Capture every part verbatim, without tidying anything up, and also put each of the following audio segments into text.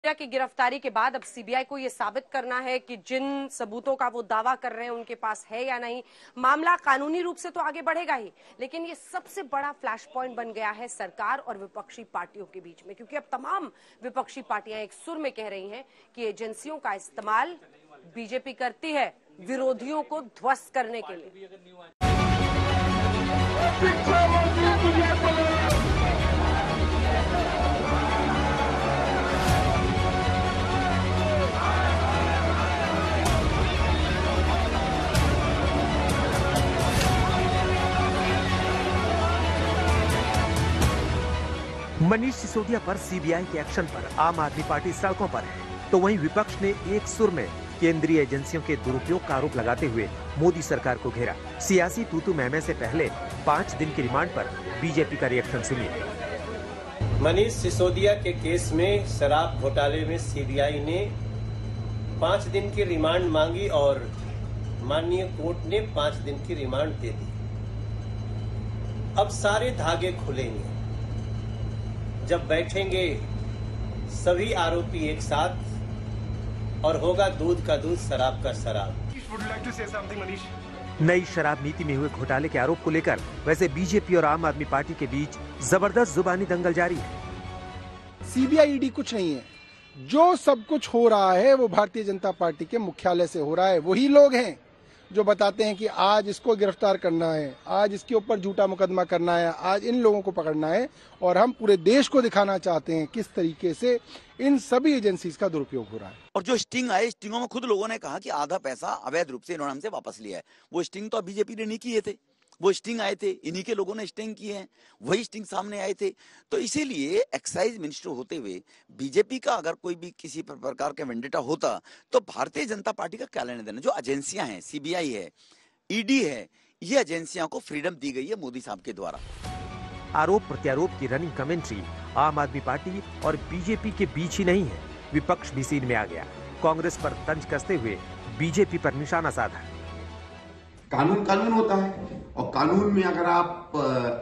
की गिरफ्तारी के बाद अब सीबीआई को यह साबित करना है कि जिन सबूतों का वो दावा कर रहे हैं उनके पास है या नहीं। मामला कानूनी रूप से तो आगे बढ़ेगा ही, लेकिन ये सबसे बड़ा फ्लैश पॉइंट बन गया है सरकार और विपक्षी पार्टियों के बीच में, क्योंकि अब तमाम विपक्षी पार्टियां एक सुर में कह रही हैं कि एजेंसियों का इस्तेमाल बीजेपी करती है विरोधियों को ध्वस्त करने के लिए। मनीष सिसोदिया पर सीबीआई के एक्शन पर आम आदमी पार्टी सड़कों पर है, तो वहीं विपक्ष ने एक सुर में केंद्रीय एजेंसियों के दुरुपयोग का आरोप लगाते हुए मोदी सरकार को घेरा। सियासी तूतू महमे से पहले पाँच दिन की रिमांड पर बीजेपी का रिएक्शन सुनिए। मनीष सिसोदिया के केस में शराब घोटाले में सीबीआई ने पाँच दिन की रिमांड मांगी और माननीय कोर्ट ने पाँच दिन की रिमांड दे दी। अब सारे धागे खुलेंगे जब बैठेंगे सभी आरोपी एक साथ और होगा दूध का दूध शराब का शराब। नई शराब नीति में हुए घोटाले के आरोप को लेकर वैसे बीजेपी और आम आदमी पार्टी के बीच जबरदस्त जुबानी दंगल जारी है। सीबीआई ईडी कुछ नहीं है, जो सब कुछ हो रहा है वो भारतीय जनता पार्टी के मुख्यालय से हो रहा है। वही लोग हैं जो बताते हैं कि आज इसको गिरफ्तार करना है, आज इसके ऊपर झूठा मुकदमा करना है, आज इन लोगों को पकड़ना है, और हम पूरे देश को दिखाना चाहते हैं किस तरीके से इन सभी एजेंसीज का दुरुपयोग हो रहा है। और जो स्टिंग आए, स्टिंगों में खुद लोगों ने कहा कि आधा पैसा अवैध रूप से इन्होंने हमसे वापस लिया है। वो स्टिंग तो बीजेपी ने नहीं किए थे, वो स्टिंग आए थे, इन्हीं के लोगों ने स्टिंग किए हैं, वही स्टिंग सामने आए थे। तो इसीलिए एक्साइज मिनिस्टर होते हुए बीजेपी का अगर कोई भी किसी प्रकार का वेंडेटा होता तो भारतीय जनता पार्टी का क्या लेने देना। जो एजेंसियां हैं, सीबीआई है, ईडी है, ये एजेंसियों को फ्रीडम दी गई है मोदी साहब के द्वारा। आरोप प्रत्यारोप की रनिंग कमेंट्री आम आदमी पार्टी और बीजेपी के बीच ही नहीं है, विपक्ष भी सीन में आ गया। कांग्रेस पर तंज कसते हुए बीजेपी पर निशाना साधा। कानून कानून होता है और कानून में अगर आप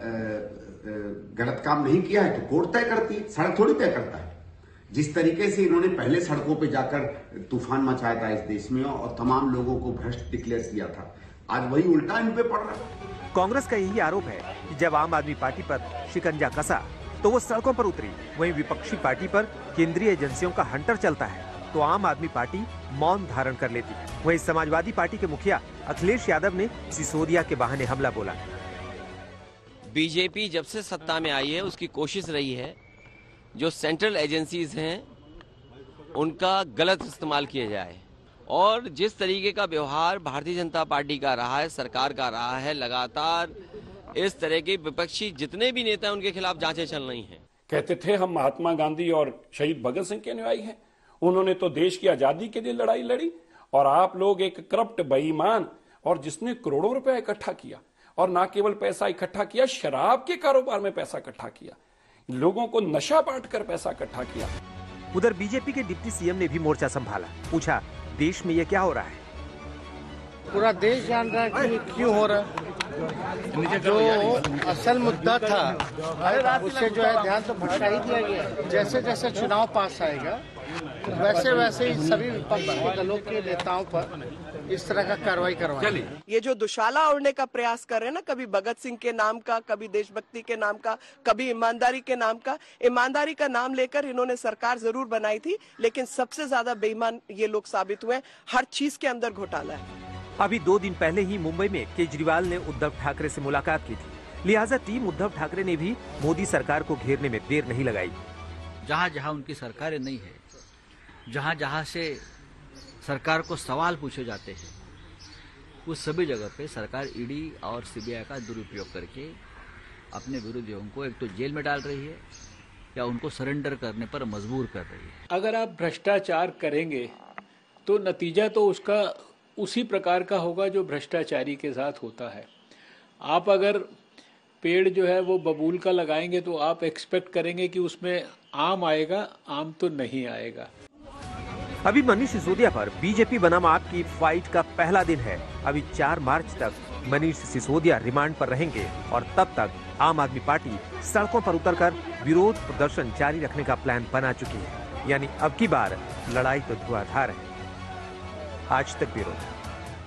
गलत काम नहीं किया है तो कोर्ट तय करती है, सड़क थोड़ी तय करता है। जिस तरीके से इन्होंने पहले सड़कों पे जाकर तूफान मचाया था इस देश में और तमाम लोगों को भ्रष्ट डिक्लेयर किया था, आज वही उल्टा इन पे पड़ रहा है। कांग्रेस का यही आरोप है कि जब आम आदमी पार्टी पर शिकंजा कसा तो वो सड़कों पर उतरी, वहीं विपक्षी पार्टी पर केंद्रीय एजेंसियों का हंटर चलता है तो आम आदमी पार्टी मौन धारण कर लेती है। वहीं समाजवादी पार्टी के मुखिया अखिलेश यादव ने सिसोदिया के बहाने हमला बोला। बीजेपी जब से सत्ता में आई है उसकी कोशिश रही है जो सेंट्रल एजेंसीज हैं उनका गलत इस्तेमाल किया जाए, और जिस तरीके का व्यवहार भारतीय जनता पार्टी का रहा है, सरकार का रहा है, लगातार इस तरह के विपक्षी जितने भी नेता हैं उनके खिलाफ जांचें चल रही हैं। कहते थे हम महात्मा गांधी और शहीद भगत सिंह के अनुयायी हैं, उन्होंने तो देश की आजादी के लिए लड़ाई लड़ी, और आप लोग एक करप्ट बेईमान और जिसने करोड़ों रुपया इकट्ठा किया, और ना केवल पैसा इकट्ठा किया, शराब के कारोबार में पैसा इकट्ठा किया, लोगों को नशा बांट कर पैसा इकट्ठा किया। उधर बीजेपी के डिप्टी सीएम ने भी मोर्चा संभाला, पूछा देश में ये क्या हो रहा है। पूरा देश जान रहा है कि क्यों हो रहा है। जो असल मुद्दा था उससे जो है ध्यान तो भटका ही दिया गया। जैसे जैसे चुनाव पास आएगा वैसे वैसे ही सभी विपक्ष के दलों के नेताओं पर इस तरह का कार्रवाई करवाएंगे। ये जो दुशाला ओढ़ने का प्रयास कर रहे हैं ना, कभी भगत सिंह के नाम का, कभी देशभक्ति के नाम का, कभी ईमानदारी के नाम का, ईमानदारी का नाम लेकर इन्होंने सरकार जरूर बनाई थी, लेकिन सबसे ज्यादा बेईमान ये लोग साबित हुए। हर चीज के अंदर घोटाला है। अभी दो दिन पहले ही मुंबई में केजरीवाल ने उद्धव ठाकरे से मुलाकात की थी, लिहाजा टीम उद्धव ठाकरे ने भी मोदी सरकार को घेरने में देर नहीं लगाई। जहाँ जहाँ उनकी सरकारें नहीं है, जहाँ जहाँ से सरकार को सवाल पूछे जाते हैं, उस सभी जगह पे सरकार ईडी और सीबीआई का दुरुपयोग करके अपने विरोधियों को एक तो जेल में डाल रही है या उनको सरेंडर करने पर मजबूर कर रही है। अगर आप भ्रष्टाचार करेंगे तो नतीजा तो उसका उसी प्रकार का होगा जो भ्रष्टाचारी के साथ होता है। आप अगर पेड़ जो है वो बबूल का लगाएंगे तो आप एक्सपेक्ट करेंगे कि उसमें आम आएगा, आम तो नहीं आएगा। अभी मनीष सिसोदिया पर बीजेपी बनाम आप की फाइट का पहला दिन है। अभी चार मार्च तक मनीष सिसोदिया रिमांड पर रहेंगे और तब तक आम आदमी पार्टी सड़कों पर उतरकर विरोध प्रदर्शन जारी रखने का प्लान बना चुकी है। यानी अब की बार लड़ाई तो धुआंधार है। आज तक ब्यूरो।